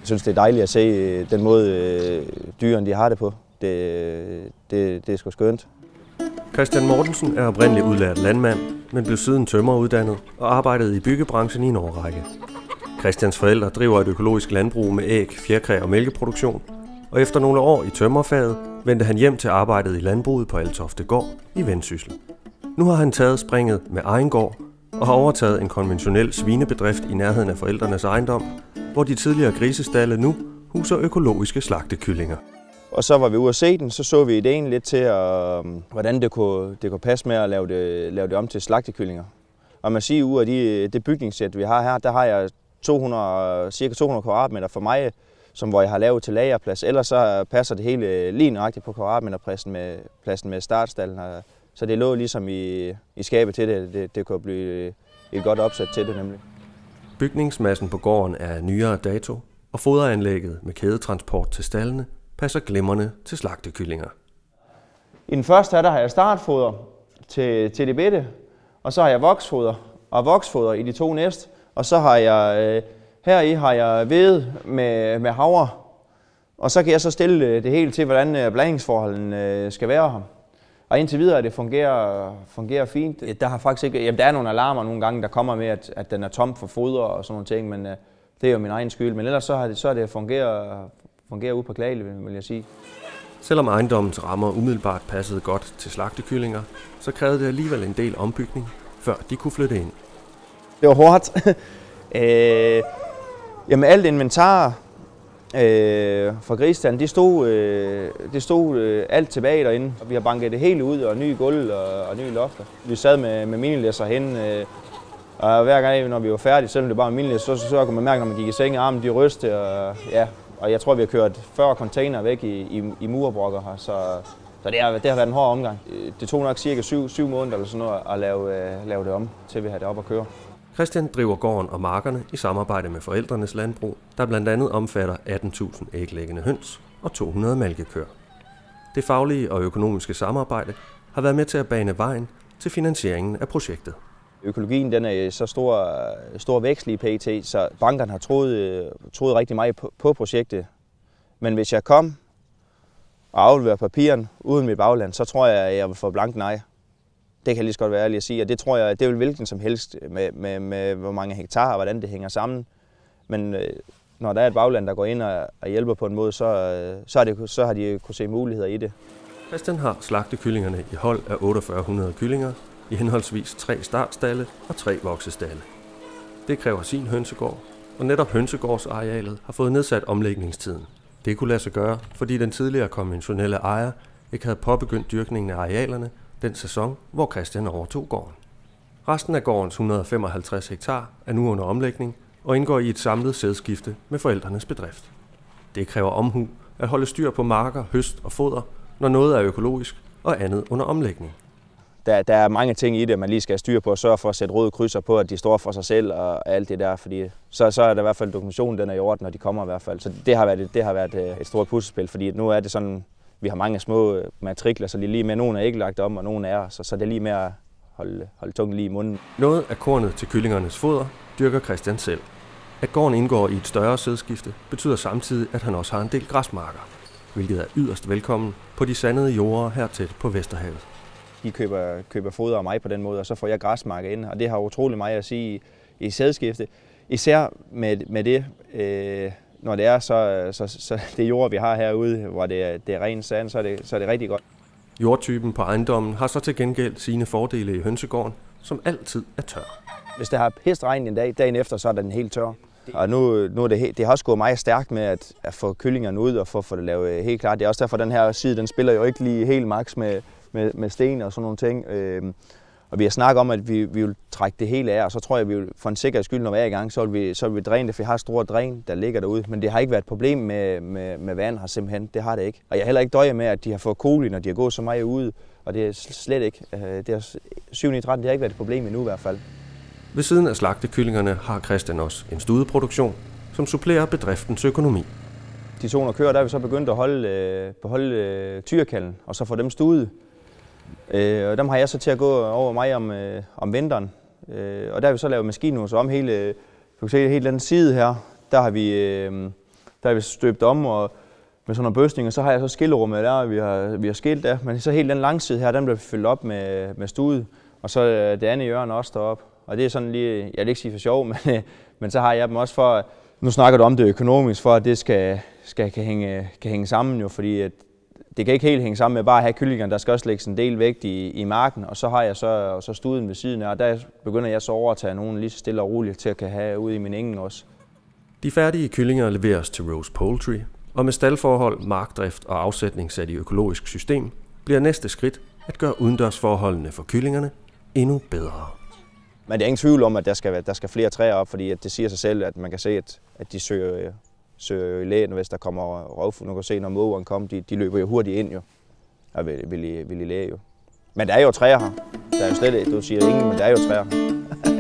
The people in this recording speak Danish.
Jeg synes, det er dejligt at se den måde, dyrene de har det på. Det er sgu skønt. Christian Mortensen er oprindeligt udlært landmand, men blev siden tømreruddannet og arbejdede i byggebranchen i en årrække. Christians forældre driver et økologisk landbrug med æg, fjerkræ og mælkeproduktion, og efter nogle år i tømrerfaget vendte han hjem til arbejdet i landbruget på Altofte Gård i Vendsyssel. Nu har han taget springet med egen gård og har overtaget en konventionel svinebedrift i nærheden af forældrenes ejendom, hvor de tidligere grisestalle nu huser økologiske slagtekyllinger. Og så var vi ude at se den, så vi ideen lidt til, hvordan det kunne passe med at lave det om til slagtekyllinger. Og man siger, ud af det bygningssæt, vi har her, der har jeg cirka 200 kvadratmeter for mig, hvor jeg har lavet til lagerplads. Ellers så passer det hele lige nøjagtigt på kvadratmeterpladsen med startstallen. Så det lå ligesom i skabet til det. Det kunne blive et godt opsæt til det nemlig. Bygningsmassen på gården er nyere dato, og foderanlægget med kædetransport til stallene passer glimrende til slagtekyllinger. I den første der har jeg startfoder til det bitte, og så har jeg voksfoder i de to næste, og så har jeg heri har jeg hvede med havre, og så kan jeg så stille det hele til, hvordan blandingsforholdene skal være her. Og indtil videre, det fungerer fint. Der har faktisk ikke, der er nogle alarmer nogle gange, der kommer med, at den er tom for foder og sådan nogle ting, men det er jo min egen skyld. Men ellers så har det fungerer ude på Klagelig, vil jeg sige. Selvom ejendommens rammer umiddelbart passede godt til slagtekyllinger, så krævede det alligevel en del ombygning, før de kunne flytte ind. Det var hårdt. Jamen alt inventar fra grisestallen, det stod alt tilbage derinde. Vi har banket det hele ud, og nye gulv og nye lofter. Vi sad med minilæsser hen, og hver gang, når vi var færdige, selvom det bare var minilæsser, så kunne man mærke, når man gik i seng, armen de ryste, og jeg tror, vi har kørt 40 container væk i murbrokker her, så det har været en hård omgang. Det tog nok cirka 7 måneder eller sådan noget at lave det om, til vi havde det op at køre. Christian driver gården og markerne i samarbejde med forældrenes landbrug, der blandt andet omfatter 18.000 æglæggende høns og 200 malkekøer. Det faglige og økonomiske samarbejde har været med til at bane vejen til finansieringen af projektet. Økologien den er så stor vækst i PT, så bankerne har troet rigtig meget på projektet. Men hvis jeg kom og afleverer papirerne uden mit bagland, så tror jeg, at jeg vil få blank nej. Det kan jeg lige så godt være ærlig at sige, og det tror jeg, det vil hvilken som helst med hvor mange hektar og hvordan det hænger sammen. Men når der er et bagland, der går ind og hjælper på en måde, så har de kunne se muligheder i det. Christian har slagtekyllingerne i hold af 4800 kyllinger, i henholdsvis 3 startstalle og 3 voksestalle. Det kræver sin hønsegård, og netop hønsegårdsarealet har fået nedsat omlægningstiden. Det kunne lade sig gøre, fordi den tidligere konventionelle ejer ikke havde påbegyndt dyrkningen af arealerne den sæson, hvor Christian overtog gården. Resten af gårdens 155 hektar er nu under omlægning og indgår i et samlet sædskifte med forældrenes bedrift. Det kræver omhu at holde styr på marker, høst og foder, når noget er økologisk og andet under omlægning. Der er mange ting i det, man lige skal have styr på og sørge for at sætte røde krydser på, at de står for sig selv og alt det der, fordi så er der i hvert fald dokumentationen, den er i orden, når de kommer i hvert fald. Så det har været et stort puslespil, fordi nu er det sådan, vi har mange små matrikler, så de er lige med, nogle er ikke lagt om, og nogle er, så det er lige med at holde tungen lige i munden. Noget af kornet til kyllingernes foder dyrker Christian selv. At gården indgår i et større sædskifte betyder samtidig, at han også har en del græsmarker, hvilket er yderst velkommen på de sandede jorder her tæt på Vesterhavet. De køber foder af mig på den måde, og så får jeg græsmarker ind, og det har utrolig meget at sige i sædskifte. Især med det, når det er så det jord, vi har herude, hvor det er ren sand, så er det rigtig godt. Jordtypen på ejendommen har så til gengæld sine fordele i hønsegården, som altid er tør. Hvis der har pist regn en dag, dagen efter, så er den helt tør. Og nu er det har også gået meget stærkt med at få kyllingerne ud og få det lavet helt klart. Det er også derfor, den her side, den spiller jo ikke lige helt max med sten og sådan nogle ting. Og vi har snakket om, at vi vil trække det hele af, og så tror jeg, at vi vil for en sikkerheds skyld, når vi er i gang, så vil vi dræne det, for vi har et stort dræn, der ligger derude. Men det har ikke været et problem med vand her simpelthen, det har det ikke. Og jeg har heller ikke døje med, at de har fået koli, når de har gået så meget ude, og det er slet ikke. Det er 7-13, det har ikke været et problem endnu i hvert fald. Ved siden af slagtekyllingerne har Christian også en studeproduktion, som supplerer bedriftens økonomi. De 200 køer, der er vi så begyndt at beholde tyrekallen, og så få dem studet. Og dem har jeg så til at gå over mig om vinteren. Og der har vi så lavet maskinhus om hele den side her. Der der er vi støbt om og med sådan nogle bøsninger, så har jeg så skillerummet der, vi har skilt der. Men så helt den langside her, den bliver fyldt op med stude, og så det andet hjørne også deroppe. Og det er sådan lige, jeg vil ikke sige for sjov, men så har jeg dem også for, nu snakker du om det økonomisk, for at det kan hænge sammen jo, fordi at det kan ikke helt hænge sammen med bare at have kyllingerne, der skal også lægges en del vægt i marken, og så har jeg så studen ved siden af, og der begynder jeg så over at tage nogen lige så stille og roligt til at kan have ude i min engen også. De færdige kyllinger leveres til Rose Poultry, og med staldforhold, markdrift og afsætning sat i økologisk system, bliver næste skridt at gøre udendørsforholdene for kyllingerne endnu bedre. Men det er ingen tvivl om, at der skal flere træer op, fordi at det siger sig selv, at man kan se, at de søger i lægen, hvis der kommer rovfugl. Nu kan se, når mågerne kommer, de løber jo hurtigt ind jo, og vil i læge jo. Men der er jo træer her. Der er jo slet ikke, du siger ingen, men der er jo træer her.